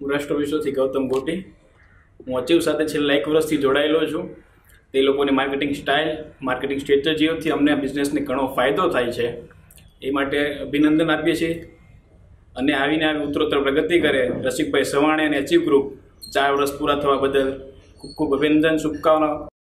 હું રેસ્ટ્રો બિસ્ટ્રોથી ગૌતમ ગોટી। હું અચીવ સાથે છેલ્લા 1 વર્ષથી જોડાયેલો છું। તે લોકોની માર્કેટિંગ સ્ટાઇલ, માર્કેટિંગ સ્ટ્રેટેજીઓથી અમને બિઝનેસને ઘણો ફાયદો થાય છે, એ માટે અભિનંદન આપીએ છીએ। અને આવીને ઉત્તરોત્તર પ્રગતિ કરે રસિકભાઈ સવાણે અને અચીવ ગ્રુપ 4 વર્ષ પૂરા થવા બદલ ખૂબ ખૂબ અભિનંદન, શુભકામનાઓ।